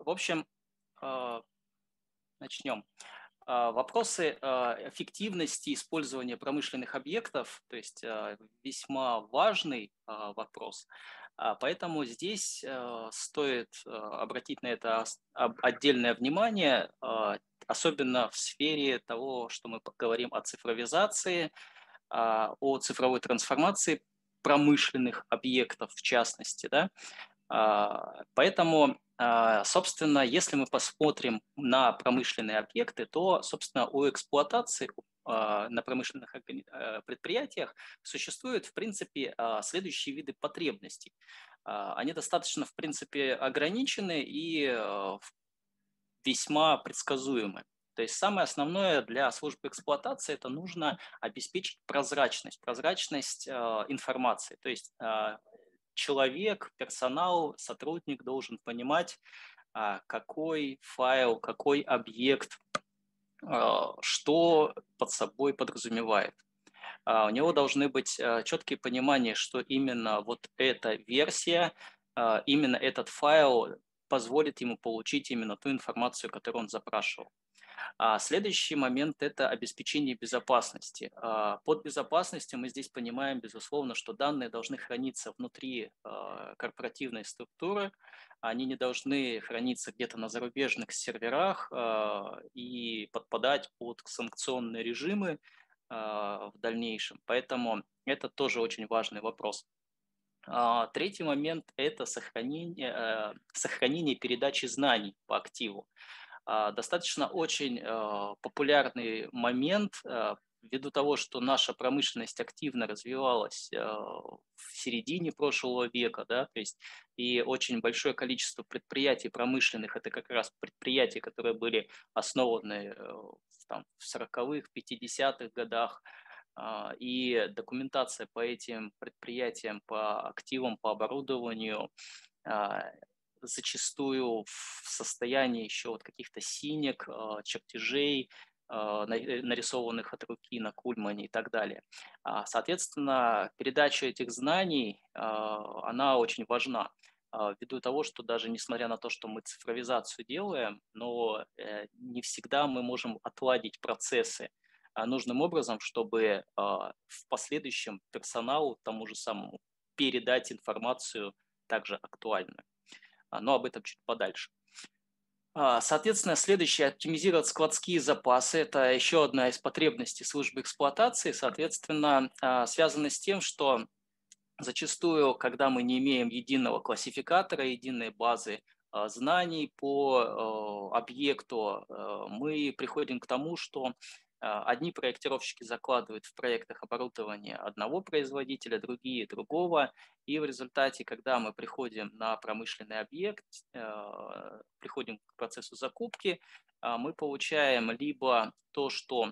В общем, начнем. Вопросы эффективности использования промышленных объектов, то есть весьма важный вопрос. Поэтому здесь стоит обратить на это отдельное внимание, особенно в сфере того, что мы говорим о цифровизации, о цифровой трансформации промышленных объектов в частности, да. Поэтому, собственно, если мы посмотрим на промышленные объекты, то, собственно, у эксплуатации на промышленных предприятиях существуют, в принципе, следующие виды потребностей. Они достаточно, в принципе, ограничены и весьма предсказуемы. То есть самое основное для службы эксплуатации – это нужно обеспечить прозрачность информации. То есть человек, персонал, сотрудник должен понимать, какой файл, какой объект, что под собой подразумевает. У него должны быть четкие понимания, что именно вот эта версия, именно этот файл позволит ему получить именно ту информацию, которую он запрашивал. Следующий момент – это обеспечение безопасности. Под безопасностью мы здесь понимаем, безусловно, что данные должны храниться внутри корпоративной структуры, они не должны храниться где-то на зарубежных серверах и подпадать под санкционные режимы в дальнейшем. Поэтому это тоже очень важный вопрос. Третий момент – это сохранение передачи знаний по активу. Достаточно очень популярный момент ввиду того, что наша промышленность активно развивалась в середине прошлого века, да, то есть и очень большое количество предприятий промышленных – это как раз предприятия, которые были основаны в 40-х, 50-х годах, и документация по этим предприятиям, по активам, по оборудованию зачастую в состоянии еще вот каких-то синек, чертежей, нарисованных от руки на кульмане и так далее. Соответственно, передача этих знаний, она очень важна, ввиду того, что даже несмотря на то, что мы цифровизацию делаем, но не всегда мы можем отладить процессы нужным образом, чтобы в последующем персоналу тому же самому передать информацию также актуальную. Но об этом чуть подальше. Соответственно, следующее – оптимизировать складские запасы. Это еще одна из потребностей службы эксплуатации, соответственно, связано с тем, что зачастую, когда мы не имеем единого классификатора, единой базы знаний по объекту, мы приходим к тому, что одни проектировщики закладывают в проектах оборудование одного производителя, другие – другого, и в результате, когда мы приходим на промышленный объект, приходим к процессу закупки, мы получаем либо то, что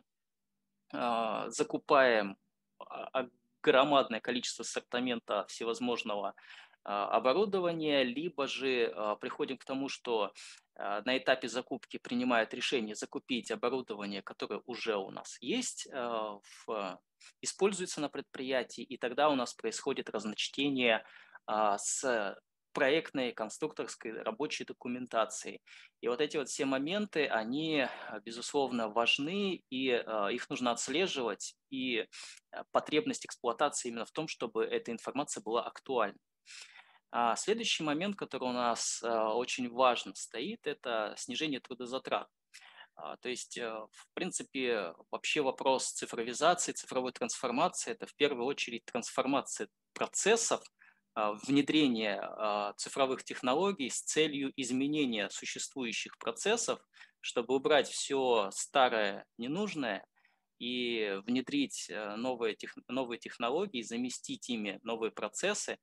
закупаем громадное количество ассортимента всевозможного оборудования, либо же приходим к тому, что на этапе закупки принимают решение закупить оборудование, которое уже у нас есть, используется на предприятии, и тогда у нас происходит разночтение с проектной, конструкторской, рабочей документацией. И вот эти вот все моменты, они, безусловно, важны, и их нужно отслеживать, и потребность эксплуатации именно в том, чтобы эта информация была актуальна. Следующий момент, который у нас очень важно стоит, это снижение трудозатрат. То есть, в принципе, вообще вопрос цифровизации, цифровой трансформации – это в первую очередь трансформация процессов, внедрение цифровых технологий с целью изменения существующих процессов, чтобы убрать все старое, ненужное и внедрить новые технологии, заместить ими новые процессы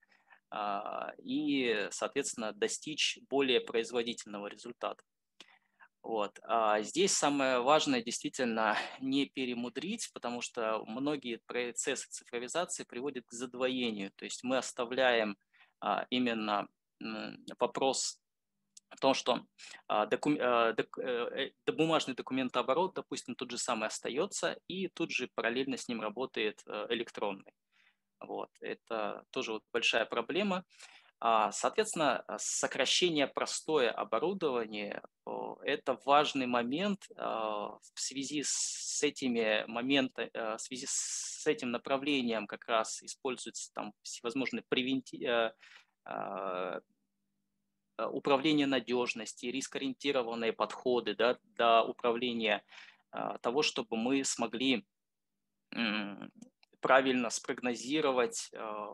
и, соответственно, достичь более производительного результата. Вот. Здесь самое важное действительно не перемудрить, потому что многие процессы цифровизации приводят к задвоению. То есть мы оставляем именно вопрос о том, что бумажный документооборот, допустим, тот же самый остается, и тут же параллельно с ним работает электронный. Вот. Это тоже вот большая проблема. Соответственно, сокращение простое оборудование – это важный момент в связи с этими моментами, в связи с этим направлением как раз используются там всевозможные управление надежности, рискоориентированные подходы, да, для управления того, чтобы мы смогли правильно спрогнозировать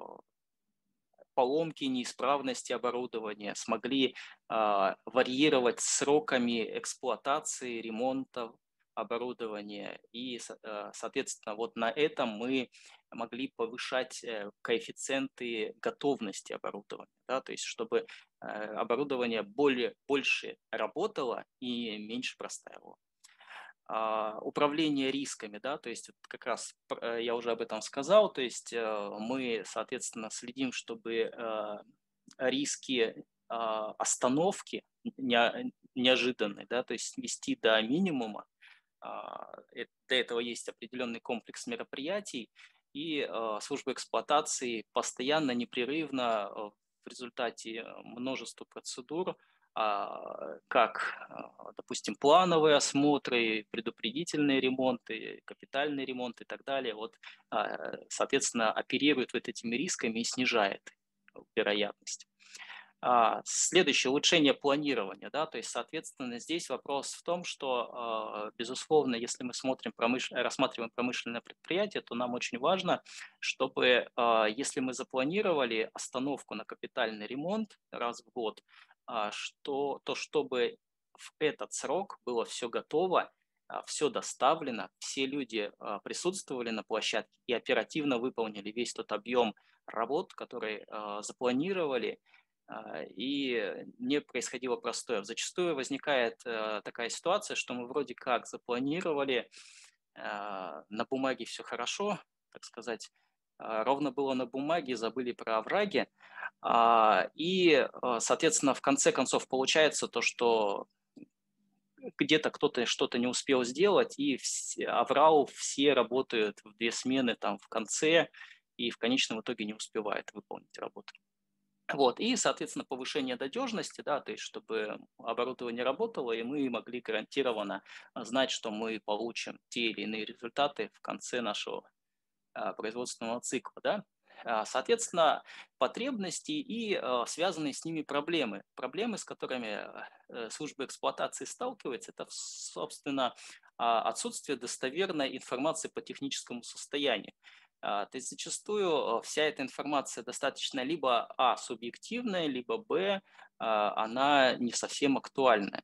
поломки, неисправности оборудования, смогли варьировать сроками эксплуатации, ремонта оборудования. И, соответственно, вот на этом мы могли повышать коэффициенты готовности оборудования, да, то есть чтобы оборудование больше работало и меньше простаивало. Управление рисками, да, то есть вот как раз я уже об этом сказал, то есть мы, соответственно, следим, чтобы риски остановки неожиданной, да, то есть свести до минимума. Для этого есть определенный комплекс мероприятий, и служба эксплуатации постоянно, непрерывно в результате множества процедур, как, допустим, плановые осмотры, предупредительные ремонты, капитальный ремонт и так далее, вот, соответственно, оперирует вот этими рисками и снижает вероятность. Следующее – улучшение планирования. Да, то есть, соответственно, здесь вопрос в том, что, безусловно, если мы рассматриваем промышленное предприятие, то нам очень важно, чтобы, если мы запланировали остановку на капитальный ремонт раз в год, чтобы в этот срок было все готово, все доставлено, все люди присутствовали на площадке и оперативно выполнили весь тот объем работ, который запланировали, и не происходило простоев. Зачастую возникает такая ситуация, что мы вроде как запланировали, на бумаге все хорошо, так сказать, ровно было на бумаге, забыли про овраги, соответственно, в конце концов получается то, что где-то кто-то что-то не успел сделать, и аврал все работают в 2 смены там в конце, и в конечном итоге не успевают выполнить работу. Вот, и, соответственно, повышение надежности, да, то есть чтобы оборудование работало, и мы могли гарантированно знать, что мы получим те или иные результаты в конце нашего производственного цикла, да. Соответственно, потребности и связанные с ними проблемы. Проблемы, с которыми служба эксплуатации сталкивается, это, собственно, отсутствие достоверной информации по техническому состоянию. То есть зачастую вся эта информация достаточно либо субъективная, либо она не совсем актуальная.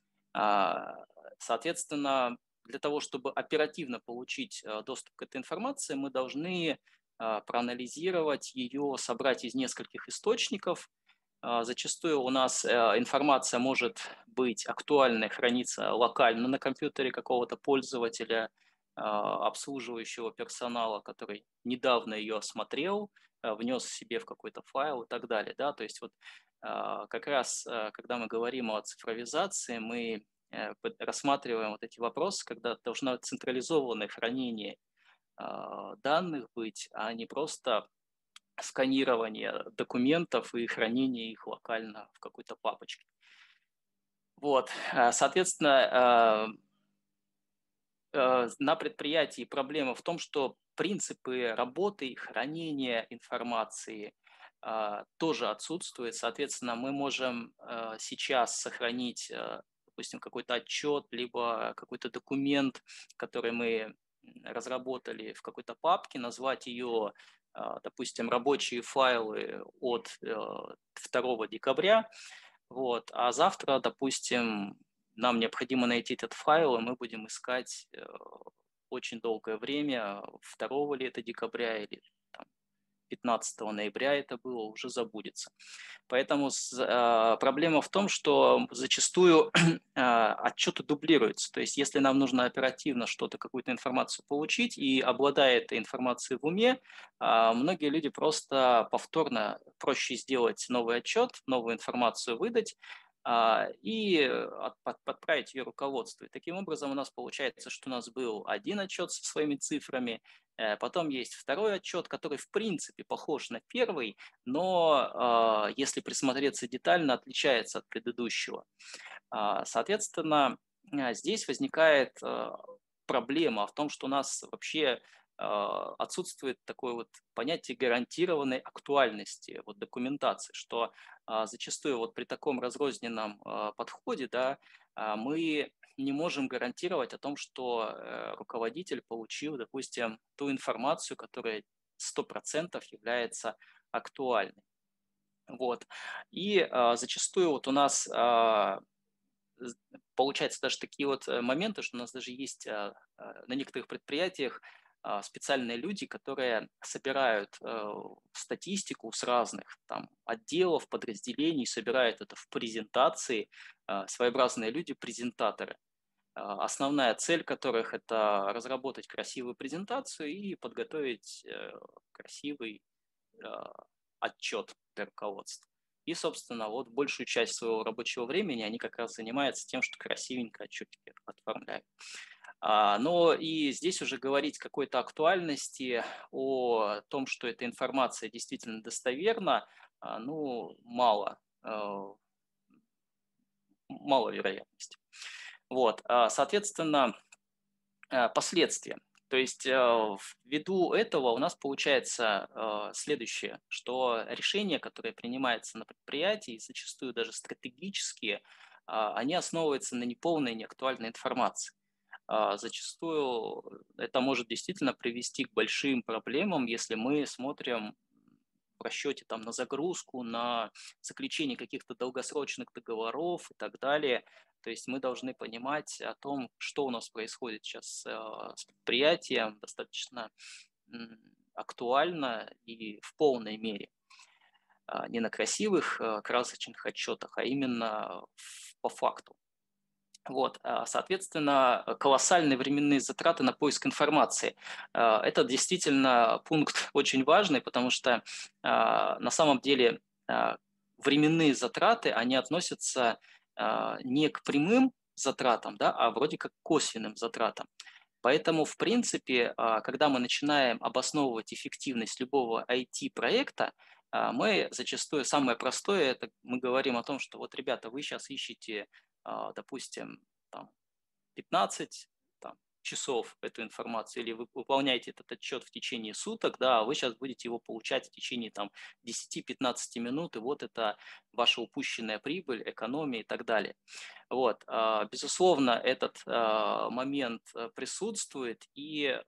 Соответственно, для того, чтобы оперативно получить доступ к этой информации, мы должны проанализировать ее, собрать из нескольких источников. Зачастую у нас информация может быть актуальной, храниться локально на компьютере какого-то пользователя, обслуживающего персонала, который недавно ее осмотрел, внес себе в какой-то файл и так далее. Да? То есть вот как раз, когда мы говорим о цифровизации, мы рассматриваем вот эти вопросы, когда должно централизованное хранение данных быть, а не просто сканирование документов и хранение их локально в какой-то папочке. Вот, соответственно, на предприятии проблема в том, что принципы работы и хранения информации тоже отсутствуют. Соответственно, мы можем сейчас сохранить, допустим, какой-то отчет, либо какой-то документ, который мы разработали в какой-то папке, назвать ее, допустим, рабочие файлы от 2 декабря, вот, а завтра, допустим, нам необходимо найти этот файл, и мы будем искать очень долгое время, 2 ли это декабря или там, 15 ноября это было, уже забудется. Поэтому проблема в том, что зачастую отчеты дублируются. То есть если нам нужно оперативно что-то, какую-то информацию получить, и обладая этой информацией в уме, многие люди просто повторно проще сделать новый отчет, новую информацию выдать, и подправить ее руководству. И таким образом у нас получается, что у нас был один отчет со своими цифрами, потом есть второй отчет, который в принципе похож на первый, но если присмотреться детально, отличается от предыдущего. Соответственно, здесь возникает проблема в том, что у нас вообще отсутствует такое вот понятие гарантированной актуальности вот документации, что зачастую вот при таком разрозненном подходе, да, мы не можем гарантировать о том, что руководитель получил, допустим, ту информацию, которая 100% является актуальной. Вот. И зачастую вот у нас получается даже такие вот моменты, что у нас даже есть на некоторых предприятиях специальные люди, которые собирают статистику с разных там отделов, подразделений, собирают это в презентации, своеобразные люди-презентаторы, основная цель которых – это разработать красивую презентацию и подготовить красивый отчет для руководства. И, собственно, вот большую часть своего рабочего времени они как раз занимаются тем, что красивенько отчетики оформляют. Но и здесь уже говорить какой-то актуальности, о том, что эта информация действительно достоверна, ну, мало вероятности. Вот, соответственно, последствия. То есть ввиду этого у нас получается следующее, что решения, которые принимаются на предприятии, зачастую даже стратегические, они основываются на неполной, неактуальной информации. Зачастую это может действительно привести к большим проблемам, если мы смотрим в расчете там, на загрузку, на заключение каких-то долгосрочных договоров и так далее. То есть мы должны понимать о том, что у нас происходит сейчас с предприятием достаточно актуально и в полной мере. Не на красивых красочных отчетах, а именно по факту. Вот, соответственно, колоссальные временные затраты на поиск информации. Это действительно пункт очень важный, потому что на самом деле временные затраты, они относятся не к прямым затратам, да, а вроде как к косвенным затратам. Поэтому, в принципе, когда мы начинаем обосновывать эффективность любого IT-проекта, мы зачастую самое простое, это мы говорим о том, что вот, ребята, вы сейчас ищете, допустим, там, 15 там, часов эту информацию, или вы выполняете этот отчет в течение суток, да, а вы сейчас будете его получать в течение там 10-15 минут, и вот это ваша упущенная прибыль, экономия и так далее. Вот, безусловно, этот момент присутствует, и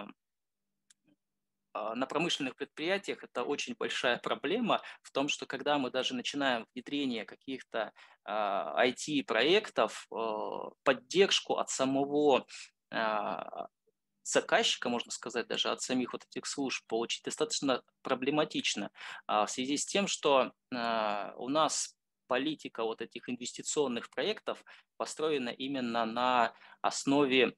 на промышленных предприятиях это очень большая проблема в том, что когда мы даже начинаем внедрение каких-то IT-проектов, поддержку от самого заказчика, можно сказать, даже от самих вот этих служб получить достаточно проблематично в связи с тем, что у нас политика вот этих инвестиционных проектов построена именно на основе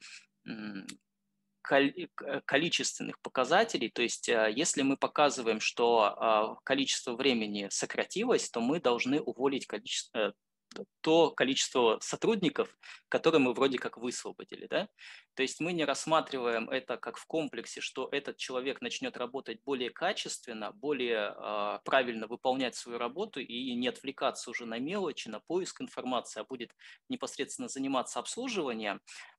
количественных показателей, то есть если мы показываем, что количество времени сократилось, то мы должны уволить то количество сотрудников, которые мы вроде как высвободили. Да? То есть мы не рассматриваем это как в комплексе, что этот человек начнет работать более качественно, более правильно выполнять свою работу и не отвлекаться уже на мелочи, на поиск информации, а будет непосредственно заниматься обслуживанием.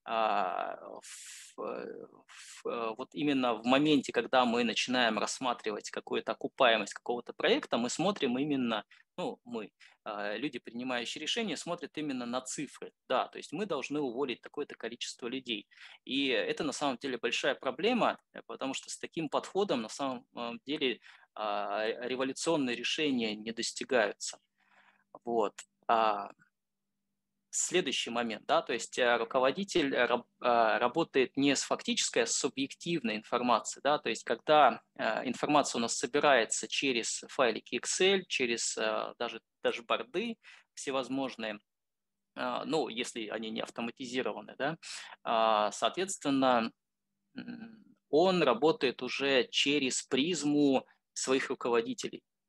Вот именно в моменте, когда мы начинаем рассматривать какую-то окупаемость какого-то проекта, мы смотрим именно, люди, принимающие решения, смотрят именно на цифры. Да, то есть мы должны уволить такое-то количество людей. И это на самом деле большая проблема, потому что с таким подходом на самом деле революционные решения не достигаются. Вот. Следующий момент, да, то есть руководитель работает не с фактической, а с субъективной информацией, да, то есть когда информация у нас собирается через файлики Excel, через даже дашборды всевозможные, ну, если они не автоматизированы, да, соответственно, он работает уже через призму своих руководителей.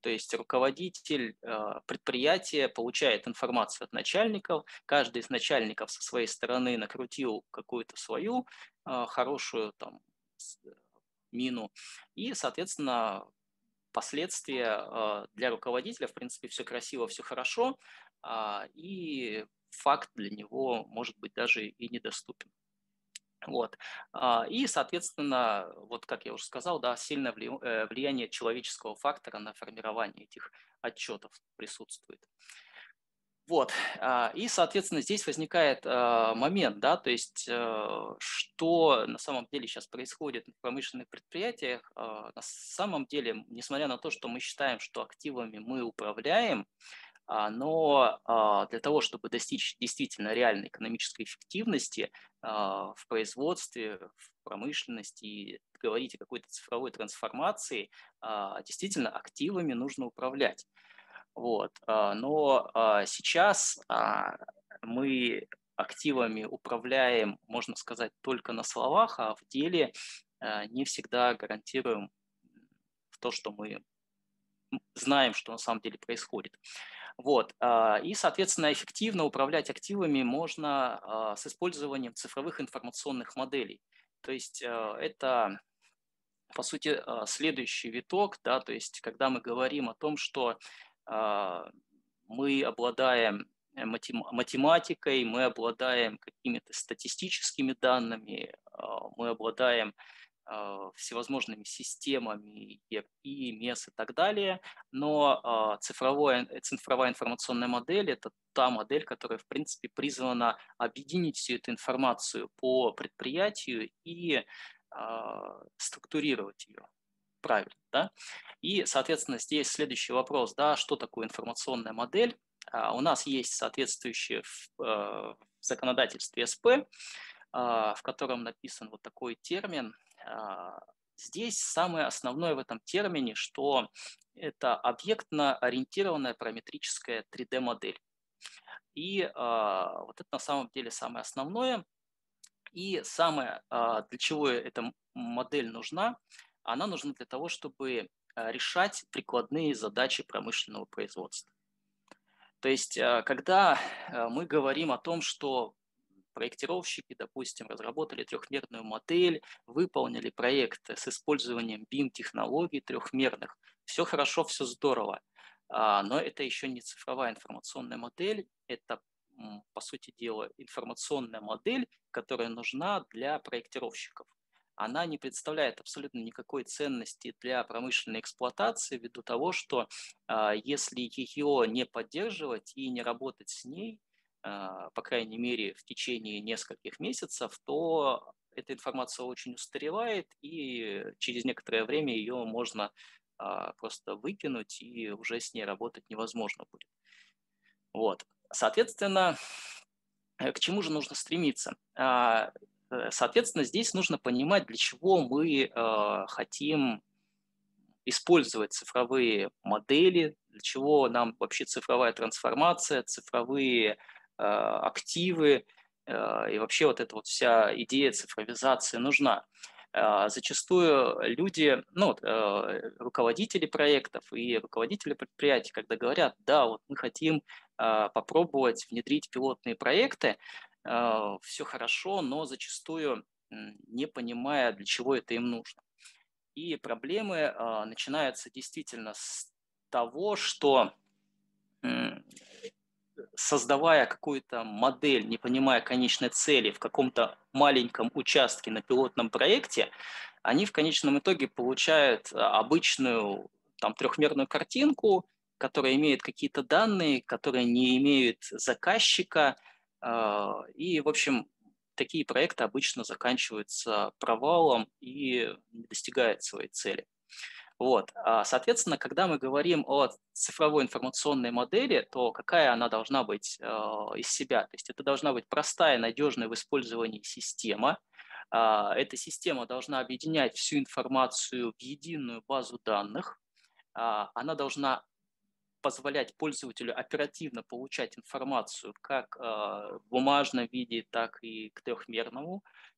То есть руководитель предприятия получает информацию от начальников, каждый из начальников со своей стороны накрутил какую-то свою хорошую там мину, и, соответственно, последствия для руководителя, в принципе, все красиво, все хорошо, и факт для него может быть даже и недоступен. Вот. И, соответственно, вот как я уже сказал, да, сильное влияние человеческого фактора на формирование этих отчетов присутствует. Вот. И, соответственно, здесь возникает момент, да, то есть что на самом деле сейчас происходит в промышленных предприятиях. На самом деле, несмотря на то, что мы считаем, что активами мы управляем, но для того, чтобы достичь действительно реальной экономической эффективности в производстве, в промышленности и говорить о какой-то цифровой трансформации, действительно активами нужно управлять. Вот. Но сейчас мы активами управляем, можно сказать, только на словах, а в деле не всегда гарантируем то, что мы знаем, что на самом деле происходит. Вот. И, соответственно, эффективно управлять активами можно с использованием цифровых информационных моделей. То есть это, по сути, следующий виток, да, то есть когда мы говорим о том, что мы обладаем математикой, мы обладаем какими-то статистическими данными, мы обладаем всевозможными системами ERP, MES и так далее, но цифровая информационная модель – это та модель, которая, в принципе, призвана объединить всю эту информацию по предприятию и структурировать ее правильно. Да? И, соответственно, здесь следующий вопрос, да, что такое информационная модель? У нас есть соответствующее в законодательстве СП, в котором написан вот такой термин. Здесь самое основное в этом термине, что это объектно-ориентированная параметрическая 3D-модель. И вот это на самом деле самое основное. И самое, для чего эта модель нужна, она нужна для того, чтобы решать прикладные задачи промышленного производства. То есть, когда мы говорим о том, что проектировщики, допустим, разработали трехмерную модель, выполнили проект с использованием BIM-технологий трехмерных. Все хорошо, все здорово. Но это еще не цифровая информационная модель, это, по сути дела, информационная модель, которая нужна для проектировщиков. Она не представляет абсолютно никакой ценности для промышленной эксплуатации ввиду того, что если ее не поддерживать и не работать с ней, по крайней мере, в течение нескольких месяцев, то эта информация очень устаревает, и через некоторое время ее можно просто выкинуть, и уже с ней работать невозможно будет. Вот. Соответственно, к чему же нужно стремиться? Соответственно, здесь нужно понимать, для чего мы хотим использовать цифровые модели, для чего нам вообще цифровая трансформация, цифровые активы и вообще вот эта вот вся идея цифровизации нужна. Зачастую люди, ну, руководители проектов и руководители предприятий, когда говорят, да, вот мы хотим попробовать внедрить пилотные проекты, все хорошо, но зачастую не понимая, для чего это им нужно. И проблемы начинаются действительно с того, что создавая какую-то модель, не понимая конечной цели в каком-то маленьком участке на пилотном проекте, они в конечном итоге получают обычную там трехмерную картинку, которая имеет какие-то данные, которые не имеют заказчика, и, в общем, такие проекты обычно заканчиваются провалом и не достигают своей цели. Вот. Соответственно, когда мы говорим о цифровой информационной модели, то какая она должна быть из себя? То есть это должна быть простая, надежная в использовании система. Эта система должна объединять всю информацию в единую базу данных. Она должна позволять пользователю оперативно получать информацию как в бумажном виде, так и к трехмерному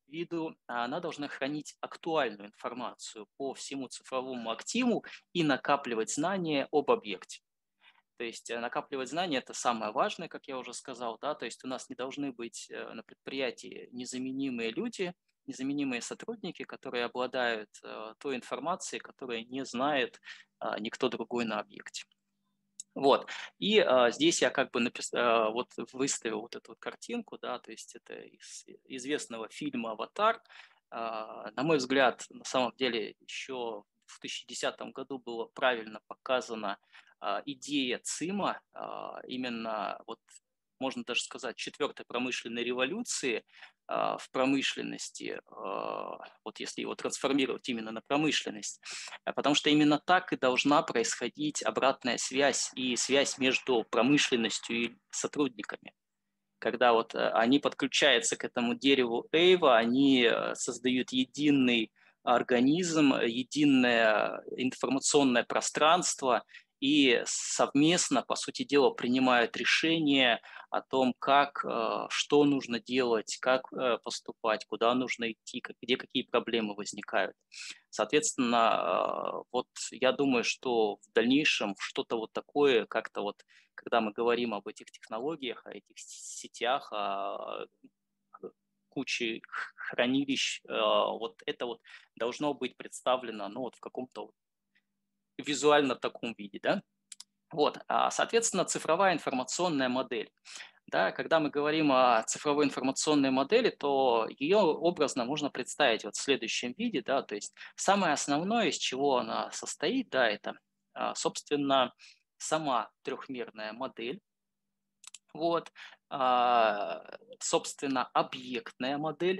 виду, она должна хранить актуальную информацию по всему цифровому активу и накапливать знания об объекте. То есть накапливать знания – это самое важное, как я уже сказал, да, то есть у нас не должны быть на предприятии незаменимые люди, незаменимые сотрудники, которые обладают той информацией, которую не знает никто другой на объекте. Вот. И здесь я как бы вот выставил вот эту вот картинку, да, то есть это из известного фильма «Аватар». На мой взгляд, на самом деле еще в 2010 году было правильно показана идея ЦИМа, именно вот можно даже сказать четвертой промышленной революции в промышленности, вот если его трансформировать именно на промышленность, потому что именно так и должна происходить обратная связь и связь между промышленностью и сотрудниками. Когда вот они подключаются к этому дереву Эйва, они создают единый организм, единое информационное пространство и совместно, по сути дела, принимают решения о том, как, что нужно делать, как поступать, куда нужно идти, где какие проблемы возникают. Соответственно, вот я думаю, что в дальнейшем что-то вот такое, как-то вот, когда мы говорим об этих технологиях, о этих сетях, о куче хранилищ, вот это вот должно быть представлено, ну, вот в каком-то вот визуально таком виде, да. Вот, соответственно, цифровая информационная модель. Да, когда мы говорим о цифровой информационной модели, то ее образно можно представить вот в следующем виде, да, то есть самое основное, из чего она состоит, да, это, собственно, сама трехмерная модель, вот, собственно, объектная модель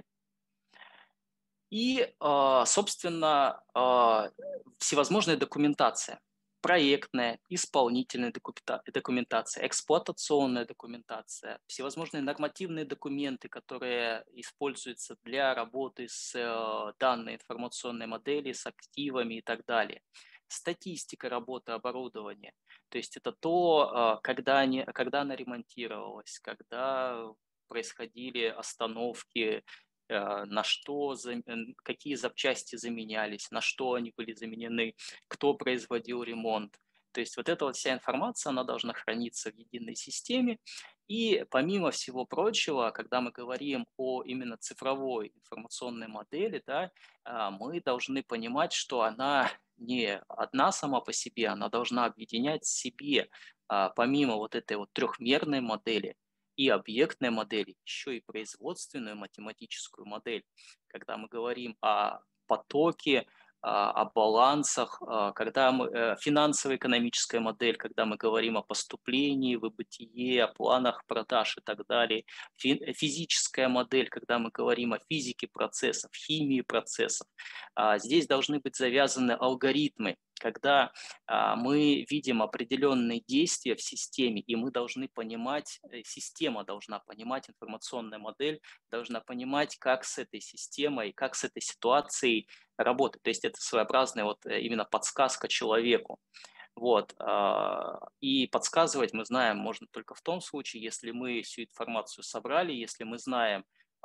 и, собственно, всевозможная документация. Проектная, исполнительная документация, эксплуатационная документация, всевозможные нормативные документы, которые используются для работы с данной информационной моделью, с активами и так далее. Статистика работы оборудования. То есть это то, когда она ремонтировалась, когда происходили остановки, на что, какие запчасти заменялись, на что они были заменены, кто производил ремонт. То есть вот эта вот вся информация, она должна храниться в единой системе. И помимо всего прочего, когда мы говорим о именно цифровой информационной модели, да, мы должны понимать, что она не одна сама по себе, она должна объединять в себе, помимо вот этой вот трехмерной модели, и объектной модели, еще и производственную математическую модель, когда мы говорим о потоке, о балансах, когда мы, финансово-экономическая модель, когда мы говорим о поступлении, выбытие, о планах продаж и так далее, физическая модель, когда мы говорим о физике процессов, химии процессов. Здесь должны быть завязаны алгоритмы, когда мы видим определенные действия в системе, и мы должны понимать, система должна понимать, информационная модель должна понимать, как с этой системой, как с этой ситуацией работать. То есть это своеобразная вот именно подсказка человеку. Вот. И подсказывать, мы знаем, можно только в том случае, если мы всю информацию собрали, если мы знаем,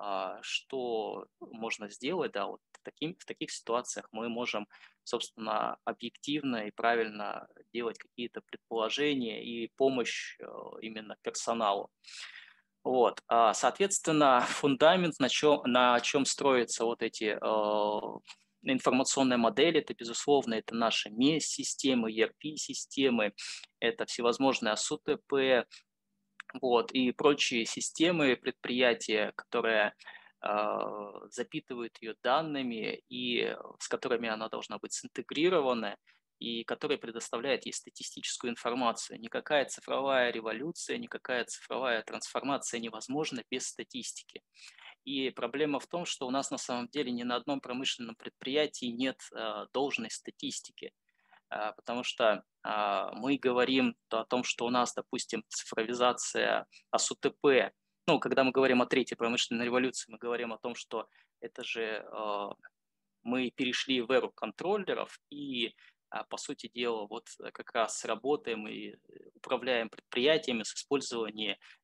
что можно сделать, да, вот в таких ситуациях мы можем, собственно, объективно и правильно делать какие-то предположения и помощь именно персоналу. Вот. Соответственно, фундамент, на чем строятся вот эти информационные модели, это, безусловно, это наши MES-системы, ERP-системы, это всевозможные АСУТП, вот, и прочие системы предприятия, которые запитывают ее данными и с которыми она должна быть синтегрирована, и которые предоставляют ей статистическую информацию. Никакая цифровая революция, никакая цифровая трансформация невозможна без статистики. И проблема в том, что у нас на самом деле ни на одном промышленном предприятии нет должной статистики, потому что мы говорим о том, что у нас, допустим, цифровизация АСУТП, ну, когда мы говорим о третьей промышленной революции, мы говорим о том, что это же мы перешли в эру контроллеров и, по сути дела, вот как раз работаем и управляем предприятиями с использованием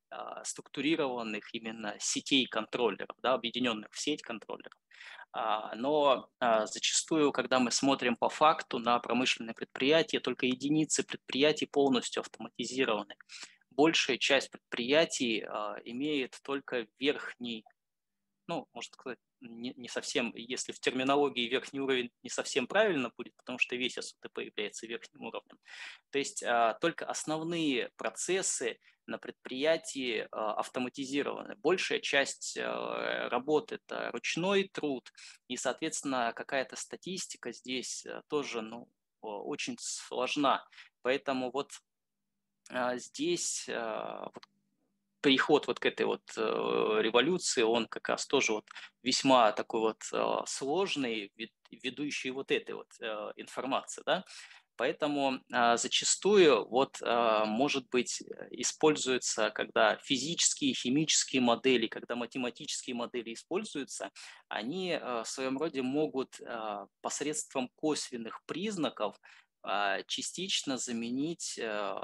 структурированных именно сетей контроллеров, да, объединенных в сеть контроллеров. Но зачастую, когда мы смотрим по факту на промышленные предприятия, только единицы предприятий полностью автоматизированы. Большая часть предприятий имеет только верхний, ну, можно сказать, не совсем, если в терминологии верхний уровень не совсем правильно будет, потому что весь СУТП является верхним уровнем. То есть только основные процессы на предприятии автоматизированы. Большая часть работы – это ручной труд, и, соответственно, какая-то статистика здесь тоже очень сложна. Поэтому вот здесь вот приход вот к этой вот революции, он как раз тоже вот весьма такой вот сложный, ведущий вот этой вот информации, да. Поэтому зачастую вот, может быть, используются, когда физические, химические модели, когда математические модели используются, они в своем роде могут посредством косвенных признаков частично заменить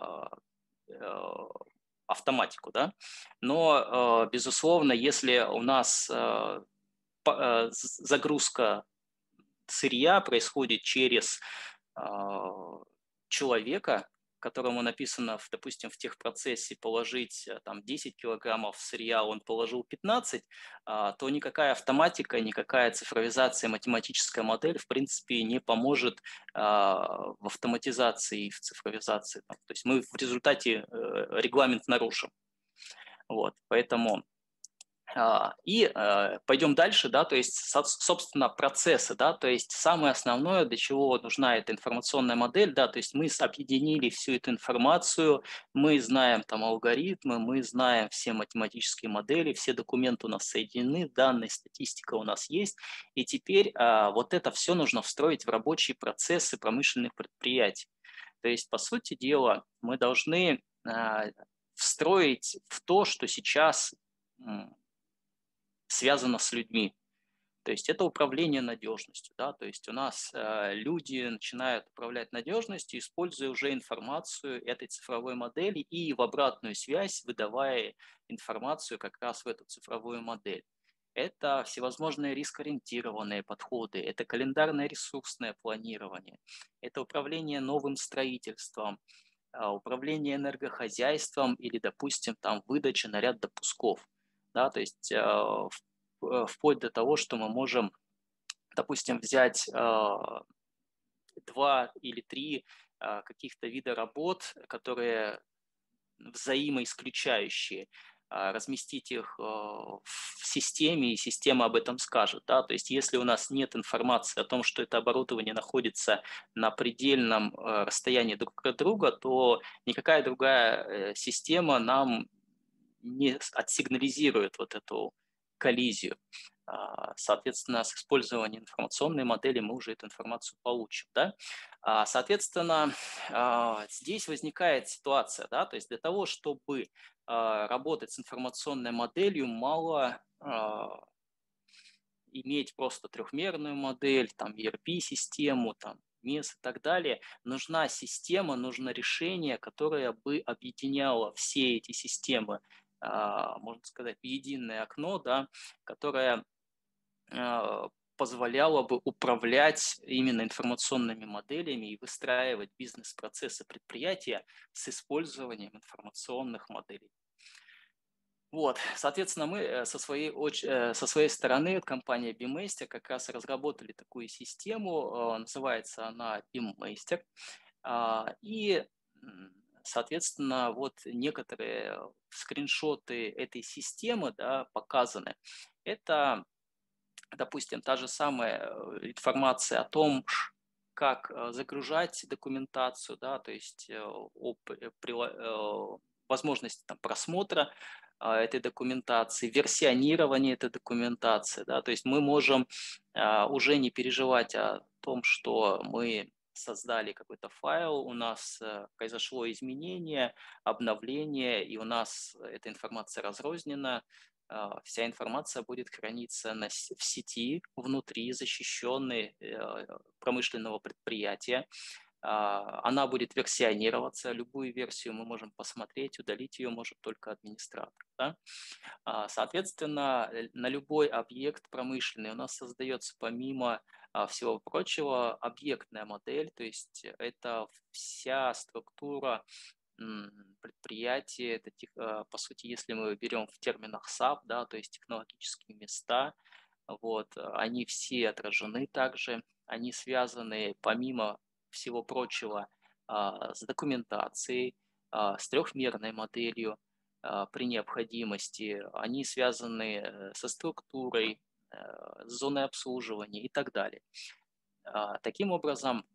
автоматику, да. Но, безусловно, если у нас загрузка сырья происходит через человека, которому написано, допустим, в техпроцессе положить там 10 килограммов сырья, он положил 15, то никакая автоматика, никакая цифровизация, математическая модель, в принципе, не поможет в автоматизации и в цифровизации. То есть мы в результате регламент нарушим. Вот, поэтому пойдем дальше, да, то есть, собственно, процессы, да, то есть самое основное, для чего нужна эта информационная модель, да, то есть мы объединили всю эту информацию, мы знаем там алгоритмы, мы знаем все математические модели, все документы у нас соединены, данные, статистика у нас есть, и теперь вот это все нужно встроить в рабочие процессы промышленных предприятий. То есть, по сути дела, мы должны встроить в то, что сейчас связано с людьми. То есть это управление надежностью. Да? То есть у нас люди начинают управлять надежностью, используя уже информацию этой цифровой модели и в обратную связь выдавая информацию как раз в эту цифровую модель. Это всевозможные рискоориентированные подходы, это календарное ресурсное планирование, это управление новым строительством, управление энергохозяйством или, допустим, там выдача на ряд допусков. Да, то есть вплоть до того, что мы можем, допустим, взять 2 или 3 каких-то вида работ, которые взаимоисключающие, разместить их в системе, и система об этом скажет. Да? То есть если у нас нет информации о том, что это оборудование находится на предельном расстоянии друг от друга, то никакая другая система нам не отсигнализирует вот эту коллизию. Соответственно, с использованием информационной модели мы уже эту информацию получим. Да? Соответственно, здесь возникает ситуация, да, то есть для того, чтобы работать с информационной моделью, мало иметь просто трехмерную модель, там ERP-систему, там MES и так далее. Нужна система, нужно решение, которое бы объединяло все эти системы, можно сказать, в единое окно, да, которое позволяло бы управлять именно информационными моделями и выстраивать бизнес-процессы предприятия с использованием информационных моделей. Вот, соответственно, мы со своей стороны, компания BeamMaster, как раз разработали такую систему, называется она BeamMaster, и, соответственно, вот некоторые скриншоты этой системы, да, показаны. Это, допустим, та же самая информация о том, как загружать документацию, да, то есть возможности там, просмотра этой документации, версионирование этой документации. Да, то есть мы можем уже не переживать о том, что мы создали какой-то файл, у нас произошло изменение, обновление, и у нас эта информация разрознена. Вся информация будет храниться в сети, внутри защищенной промышленного предприятия. Она будет версионироваться, любую версию мы можем посмотреть, удалить ее может только администратор. Да? Соответственно, на любой объект промышленный у нас создается помимо всего прочего объектная модель, то есть это вся структура предприятия, это, по сути, если мы берем в терминах SAP, да, то есть технологические места, вот, они все отражены также, они связаны, помимо всего прочего, с документацией, с трехмерной моделью при необходимости, они связаны со структурой, с зоной обслуживания и так далее. Таким образом,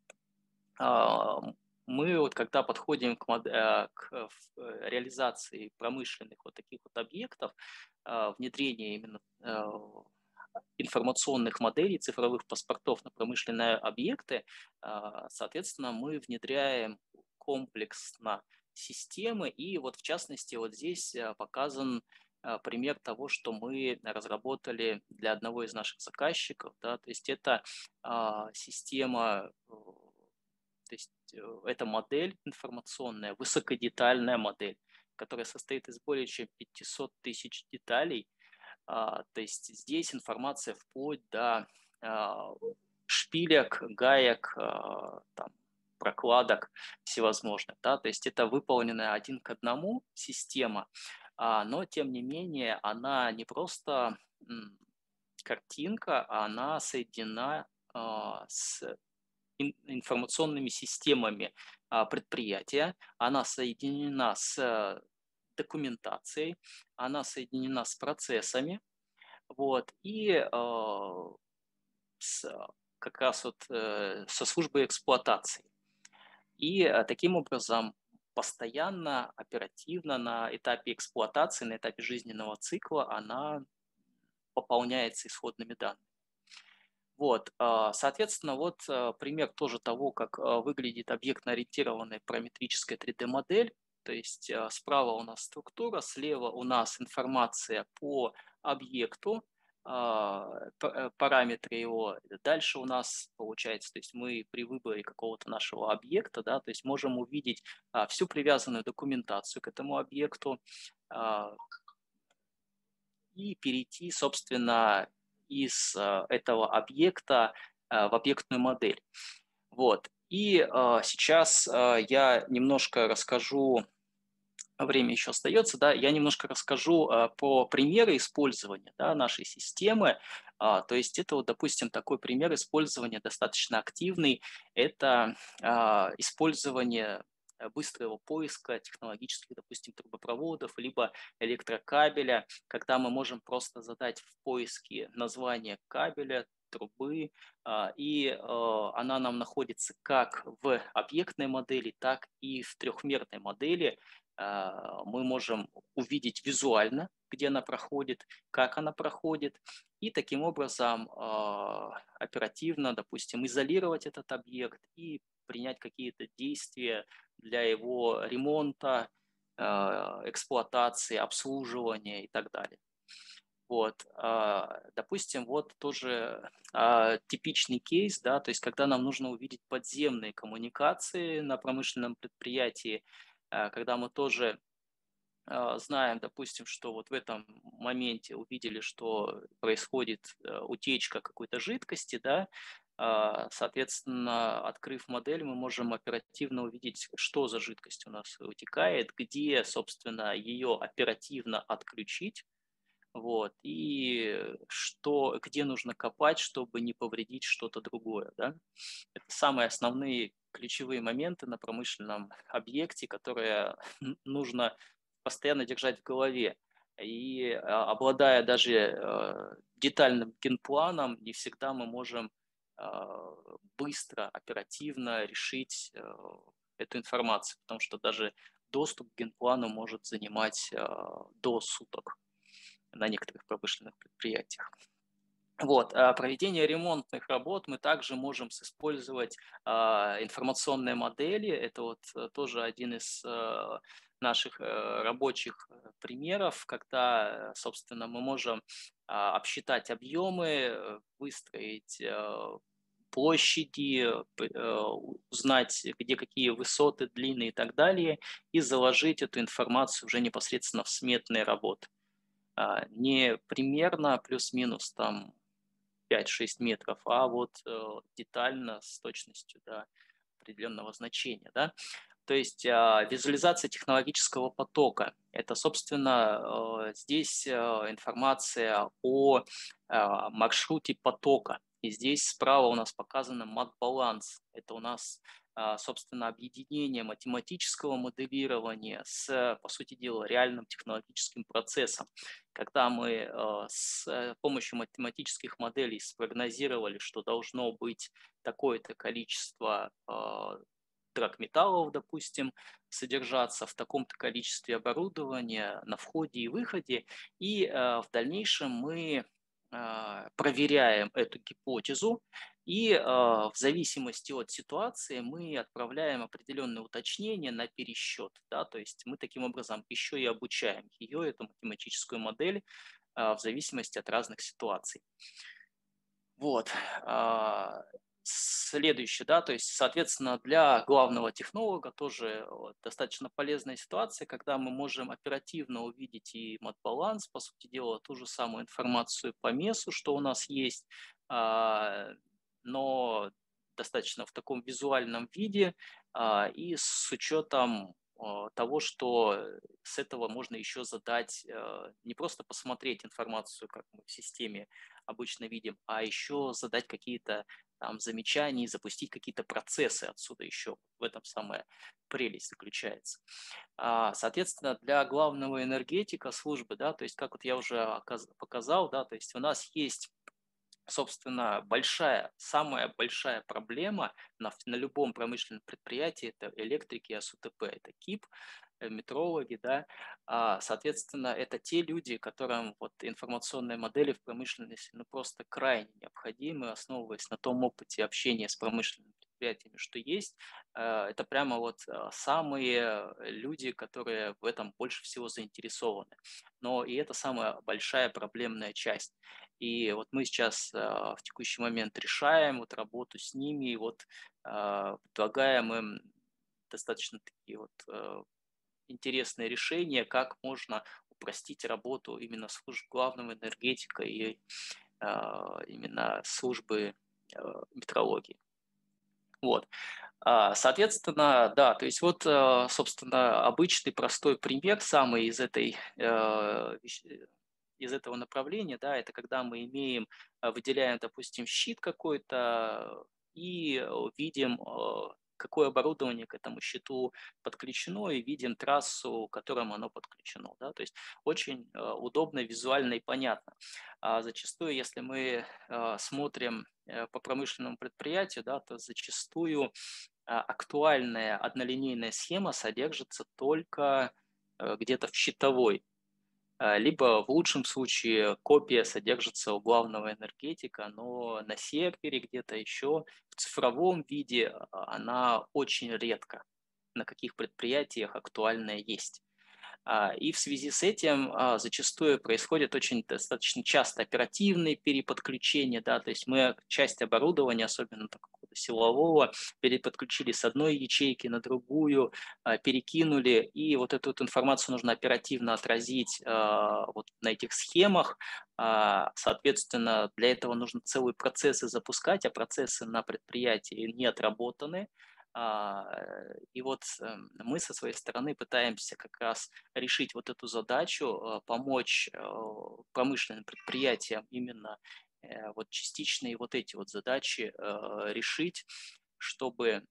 мы вот когда подходим к реализации промышленных вот таких вот объектов, внедрения именно информационных моделей, цифровых паспортов на промышленные объекты, соответственно, мы внедряем комплексно системы, и вот в частности вот здесь показан пример того, что мы разработали для одного из наших заказчиков, да, то есть это система, то есть это модель информационная, высокодетальная модель, которая состоит из более чем 500 тысяч деталей. То есть здесь информация вплоть до шпилек, гаек, там, прокладок всевозможных. Да? То есть это выполненная один к одному система, но тем не менее она не просто картинка, а она соединена с информационными системами предприятия, она соединена с документацией, она соединена с процессами, вот, и как раз вот со службой эксплуатации. И таким образом постоянно, оперативно на этапе эксплуатации, на этапе жизненного цикла она пополняется исходными данными. Вот, соответственно, вот пример тоже того, как выглядит объектно-ориентированная параметрическая 3D-модель. То есть справа у нас структура, слева у нас информация по объекту, параметры его. Дальше у нас получается, то есть мы при выборе какого-то нашего объекта, да, то есть можем увидеть всю привязанную документацию к этому объекту и перейти, собственно, из этого объекта в объектную модель. Вот. И сейчас я немножко расскажу, время еще остается, да, я немножко расскажу про примеры использования, да, нашей системы. То есть это, вот, допустим, такой пример использования достаточно активный. Это использование быстрого поиска технологических, допустим, трубопроводов, либо электрокабеля, когда мы можем просто задать в поиске название кабеля, трубы, и она нам находится как в объектной модели, так и в трехмерной модели. Мы можем увидеть визуально, где она проходит, как она проходит, и таким образом оперативно, допустим, изолировать этот объект и принять какие-то действия для его ремонта, эксплуатации, обслуживания и так далее. Вот, допустим, вот тоже типичный кейс, да, то есть когда нам нужно увидеть подземные коммуникации на промышленном предприятии, когда мы тоже знаем, допустим, что вот в этом моменте увидели, что происходит утечка какой-то жидкости, да, соответственно, открыв модель, мы можем оперативно увидеть, что за жидкость у нас утекает, где, собственно, ее оперативно отключить, вот, и где нужно копать, чтобы не повредить что-то другое, да. Это самые основные ключевые моменты на промышленном объекте, которые нужно постоянно держать в голове. И обладая даже детальным генпланом, не всегда мы можем быстро, оперативно решить эту информацию, потому что даже доступ к генплану может занимать до суток на некоторых промышленных предприятиях. Вот, проведение ремонтных работ мы также можем использовать информационные модели. Это вот тоже один из наших рабочих примеров, когда, собственно, мы можем обсчитать объемы, выстроить площади, узнать, где какие высоты, длины и так далее, и заложить эту информацию уже непосредственно в сметные работы. Не примерно плюс-минус там 5-6 метров, а вот детально с точностью до определенного значения. Да? То есть визуализация технологического потока – это, собственно, здесь информация о маршруте потока. И здесь справа у нас показано мат-баланс. Это у нас, собственно, объединение математического моделирования с, по сути дела, реальным технологическим процессом. Когда мы с помощью математических моделей спрогнозировали, что должно быть такое-то количество драгметаллов, допустим, содержаться в таком-то количестве оборудования на входе и выходе, и в дальнейшем мы проверяем эту гипотезу, и в зависимости от ситуации мы отправляем определенные уточнения на пересчет. Да, то есть мы таким образом еще и обучаем ее, эту математическую модель, в зависимости от разных ситуаций. Вот. Следующее, да, то есть, соответственно, для главного технолога тоже достаточно полезная ситуация, когда мы можем оперативно увидеть и мат-баланс, по сути дела, ту же самую информацию по MES, что у нас есть, но достаточно в таком визуальном виде и с учетом того, что с этого можно еще задать, не просто посмотреть информацию, как мы в системе обычно видим, а еще задать какие-то там замечания и запустить какие-то процессы отсюда еще. В этом самая прелесть заключается. Соответственно, для главного энергетика службы, да, то есть как вот я уже показал, да, то есть у нас есть, собственно, самая большая проблема на любом промышленном предприятии – это электрики, СУТП, это КИП, метрологи, да, соответственно, это те люди, которым вот информационные модели в промышленности ну, просто крайне необходимы, основываясь на том опыте общения с промышленными предприятиями, что есть. Это прямо вот самые люди, которые в этом больше всего заинтересованы. Но и это самая большая проблемная часть. И вот мы сейчас в текущий момент решаем вот работу с ними, и вот предлагаем им достаточно такие вот интересные решения, как можно упростить работу именно служб главного энергетика и именно службы метрологии. Вот. Соответственно, да, то есть вот, собственно, обычный простой пример самый из этого направления, да, это когда мы выделяем, допустим, щит какой-то и видим, какое оборудование к этому щиту подключено, и видим трассу, к которому оно подключено. Да? То есть очень удобно, визуально и понятно. Зачастую, если мы смотрим по промышленному предприятию, да, то зачастую актуальная однолинейная схема содержится только где-то в щитовой, либо в лучшем случае копия содержится у главного энергетика, но на сервере где-то еще в цифровом виде она очень редко на каких предприятиях актуальная есть. И в связи с этим зачастую происходит очень достаточно часто оперативные переподключения, да, то есть мы часть оборудования, особенно какого-то силового, переподключили с одной ячейки на другую, перекинули, и вот эту вот информацию нужно оперативно отразить вот на этих схемах. Соответственно, для этого нужно целые процессы запускать, а процессы на предприятии не отработаны. И вот мы со своей стороны пытаемся как раз решить вот эту задачу, помочь промышленным предприятиям именно вот частичные вот эти вот задачи решить, чтобы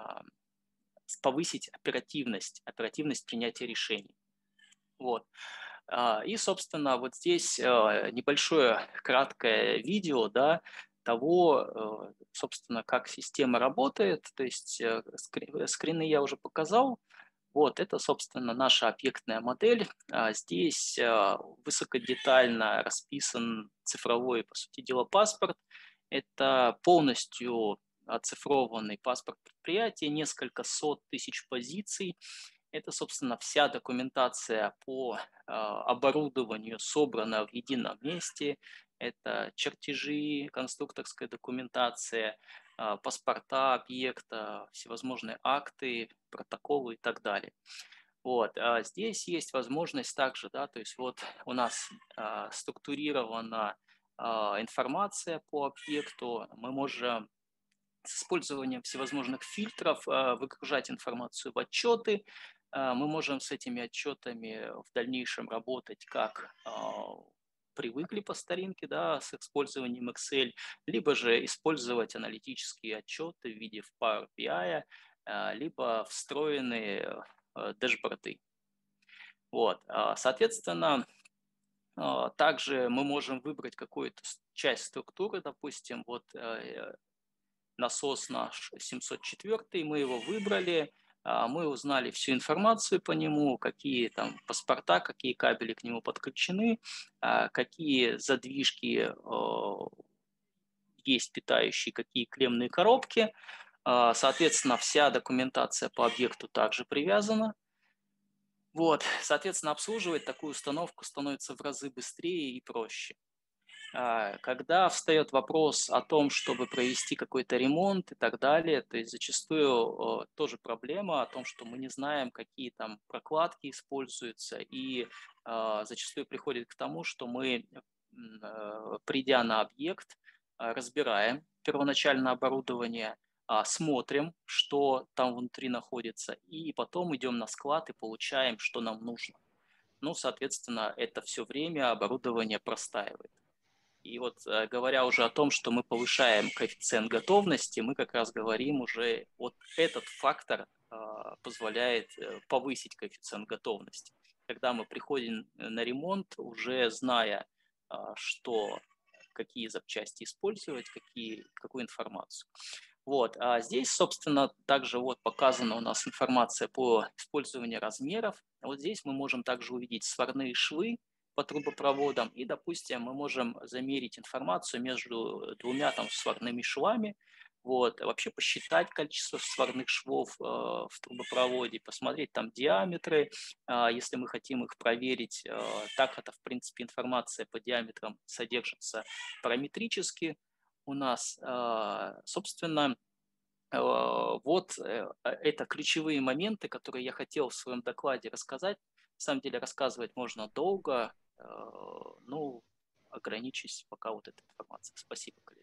повысить оперативность принятия решений. Вот. И, собственно, вот здесь небольшое краткое видео, да, того, собственно, как система работает. То есть скрины я уже показал. Вот, это, собственно, наша объектная модель. Здесь высокодетально расписан цифровой, по сути дела, паспорт. Это полностью оцифрованный паспорт предприятия, несколько сот тысяч позиций. Это, собственно, вся документация по оборудованию собрана в едином месте. Это чертежи, конструкторская документация, паспорта объекта, всевозможные акты, протоколы и так далее. Вот, здесь есть возможность также, да, то есть вот у нас структурирована информация по объекту, мы можем с использованием всевозможных фильтров выгружать информацию в отчеты, мы можем с этими отчетами в дальнейшем работать как привыкли по старинке, да, с использованием Excel, либо же использовать аналитические отчеты в виде Power BI, либо встроенные дэшборды. Вот, соответственно, также мы можем выбрать какую-то часть структуры, допустим, вот насос наш 704, мы его выбрали, мы узнали всю информацию по нему, какие там паспорта, какие кабели к нему подключены, какие задвижки есть питающие, какие клеммные коробки. Соответственно, вся документация по объекту также привязана. Вот, соответственно, обслуживать такую установку становится в разы быстрее и проще. Когда встает вопрос о том, чтобы провести какой-то ремонт и так далее, то есть зачастую тоже проблема о том, что мы не знаем, какие там прокладки используются, и зачастую приходит к тому, что мы, придя на объект, разбираем первоначально оборудование, смотрим, что там внутри находится, и потом идем на склад и получаем, что нам нужно. Ну, соответственно, это все время оборудование простаивает. И вот говоря уже о том, что мы повышаем коэффициент готовности, мы как раз говорим уже, вот этот фактор позволяет повысить коэффициент готовности. Когда мы приходим на ремонт, уже зная, что, какие запчасти использовать, какую информацию. Вот, а здесь, собственно, также вот показана у нас информация по использованию размеров. Вот здесь мы можем также увидеть сварные швы по трубопроводам, и, допустим, мы можем замерить информацию между двумя там сварными швами, вот, вообще посчитать количество сварных швов в трубопроводе, посмотреть там диаметры, если мы хотим их проверить. Так это, в принципе, информация по диаметрам содержится параметрически у нас. Собственно, вот это ключевые моменты, которые я хотел в своем докладе рассказать. На самом деле рассказывать можно долго, ну, ограничусь пока вот этой информацией. Спасибо, коллеги.